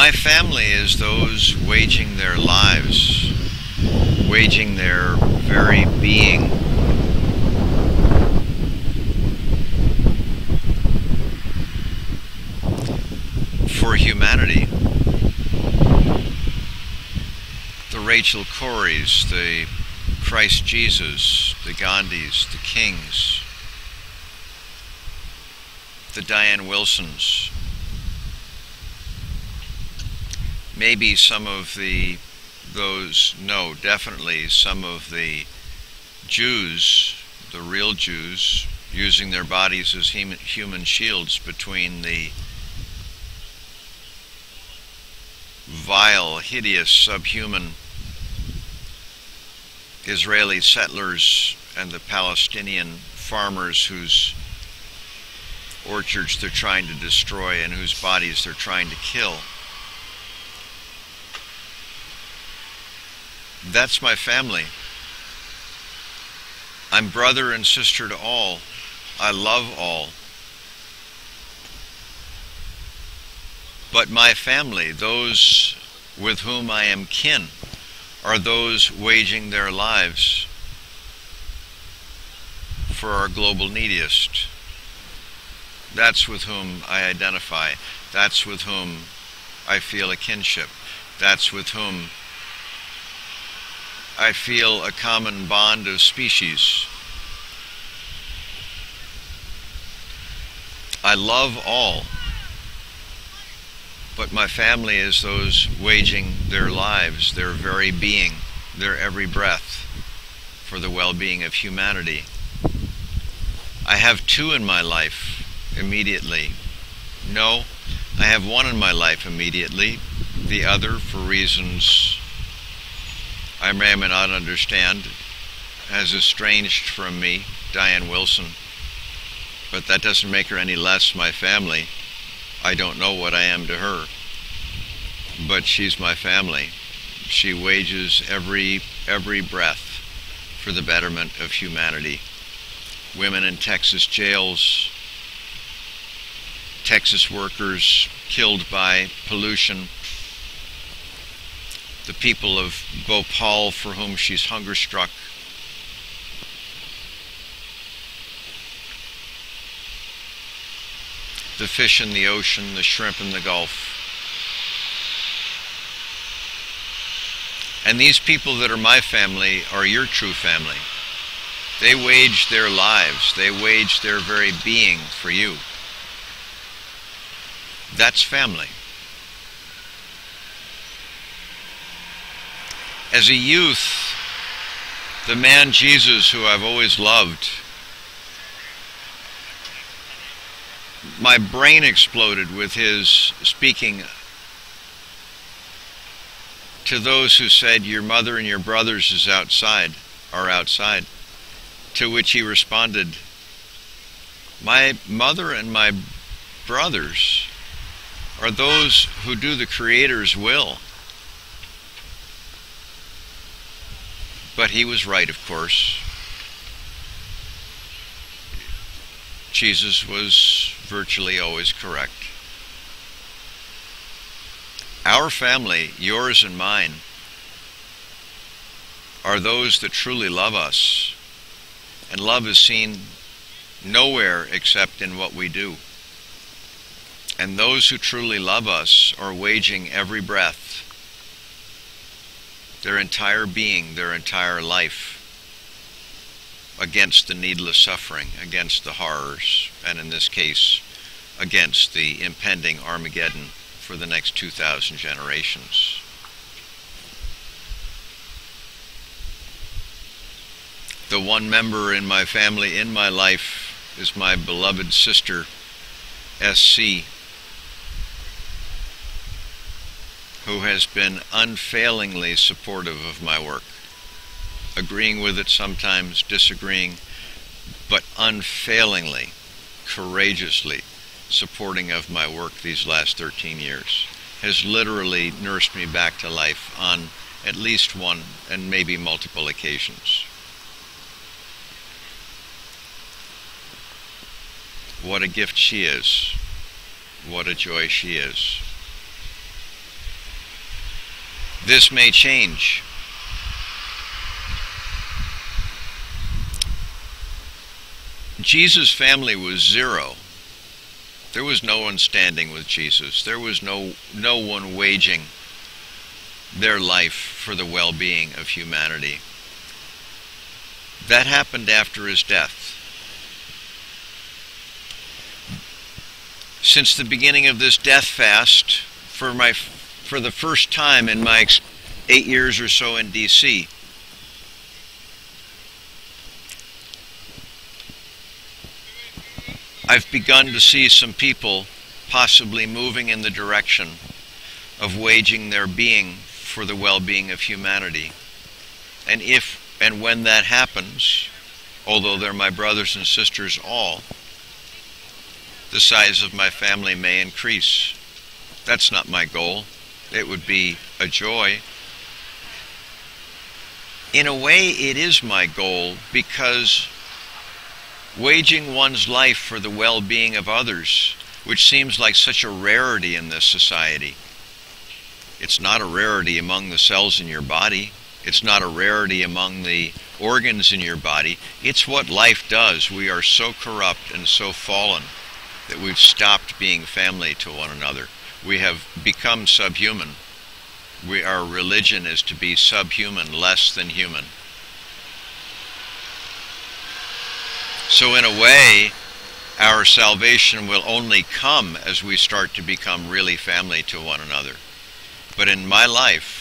My family is those waging their lives, waging their very being for humanity. The Rachel Corries, the Christ Jesus, the Gandhis, the Kings, the Diane Wilsons, maybe some of definitely some of the Jews, the real Jews, using their bodies as human shields between the vile, hideous, subhuman Israeli settlers and the Palestinian farmers whose orchards they're trying to destroy and whose bodies they're trying to kill. That's my family. I'm brother and sister to all. I love all. But my family, those with whom I am kin, are those waging their lives for our global neediest. That's with whom I identify. That's with whom I feel a kinship. That's with whom I feel a common bond of species. I love all. But my family is those waging their lives, their very being, their every breath, for the well-being of humanity. I have two in my life immediately. No, I have one in my life immediately. The other, for reasons I may or may not understand, has estranged from me, Diane Wilson. But that doesn't make her any less my family. I don't know what I am to her, but she's my family. She wages every breath for the betterment of humanity. Women in Texas jails, Texas workers killed by pollution, the people of Bhopal for whom she's hunger-struck, the fish in the ocean, the shrimp in the Gulf. And these people that are my family are your true family. They wage their lives, they wage their very being for you. That's family. As a youth, the man Jesus, who I've always loved, my brain exploded with his speaking to those who said, "Your mother and your brothers are outside." To which he responded, "My mother and my brothers are those who do the Creator's will." But he was right, of course. Jesus was virtually always correct. Our family, yours and mine, are those that truly love us. And love is seen nowhere except in what we do. And those who truly love us are waging every breath, their entire being, their entire life, against the needless suffering, against the horrors, and in this case, against the impending Armageddon for the next 2,000 generations. The one member in my family, in my life, is my beloved sister, S.C., who has been unfailingly supportive of my work, agreeing with it sometimes, disagreeing, but unfailingly, courageously supporting of my work these last 13 years, has literally nursed me back to life on at least one and maybe multiple occasions. What a gift she is. What a joy she is. This may change. Jesus' family was zero. There was no one standing with Jesus. There was no one waging their life for the well-being of humanity. That happened after his death. Since the beginning of this death fast, for the first time in my 8 years or so in D.C., I've begun to see some people possibly moving in the direction of waging their being for the well-being of humanity. And if and when that happens, although they're my brothers and sisters all, the size of my family may increase. That's not my goal. It would be a joy. In a way, it is my goal, because waging one's life for the well-being of others, which seems like such a rarity in this society. It's not a rarity among the cells in your body. It's not a rarity among the organs in your body. It's what life does. We are so corrupt and so fallen that we've stopped being family to one another. We have become subhuman. Our religion is to be subhuman, less than human. So in a way, our salvation will only come as we start to become really family to one another. But in my life,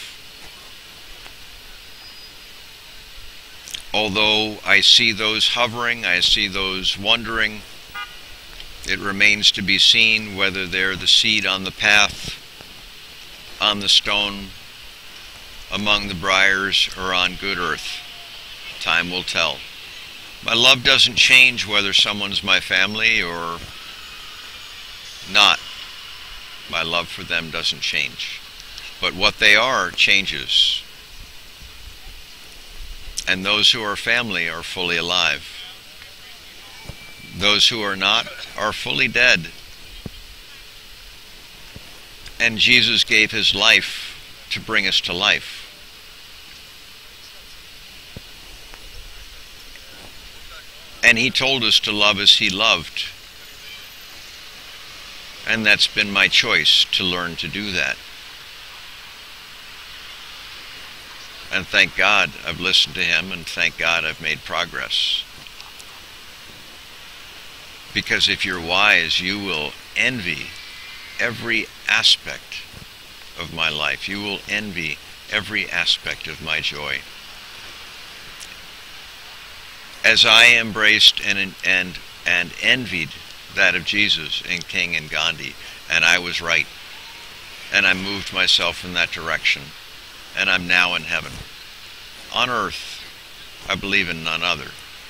although I see those hovering, I see those wandering, it remains to be seen whether they're the seed on the path, on the stone, among the briars, or on good earth. Time will tell. My love doesn't change whether someone's my family or not. My love for them doesn't change. But what they are changes. And those who are family are fully alive. Those who are not are fully dead. And Jesus gave his life to bring us to life. And he told us to love as he loved. And that's been my choice, to learn to do that. And thank God I've listened to him, and thank God I've made progress. Because if you're wise, you will envy every aspect of my life. You will envy every aspect of my joy. As I embraced and envied that of Jesus and King and Gandhi, and I was right, and I moved myself in that direction, and I'm now in heaven. On earth, I believe in none other.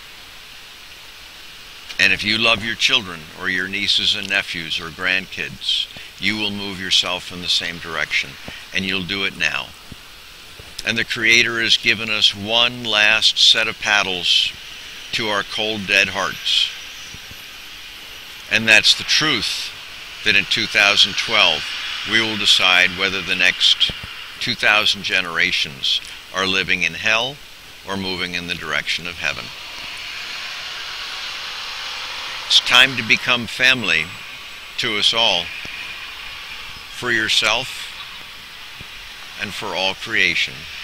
And if you love your children or your nieces and nephews or grandkids, you will move yourself in the same direction, and you'll do it now. And the Creator has given us one last set of paddles to our cold, dead hearts. And that's the truth, that in 2012 we will decide whether the next 2,000 generations are living in hell or moving in the direction of heaven. It's time to become family to us all, for yourself and for all creation.